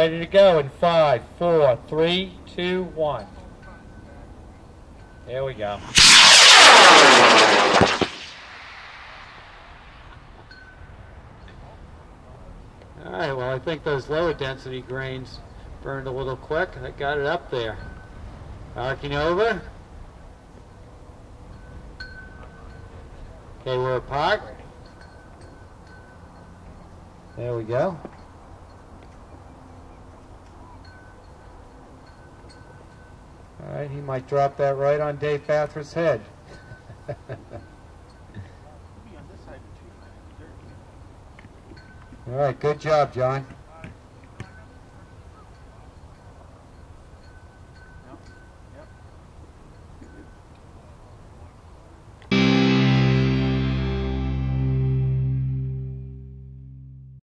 ready to go in 5, 4, 3, 2, 1. There we go. All right, well, I think those lower density grains burned a little quick. I got it up there. Arcing over. Okay, we're apart. There we go. All right, he might drop that right on Dave Bathurst's head. All right, good job, John.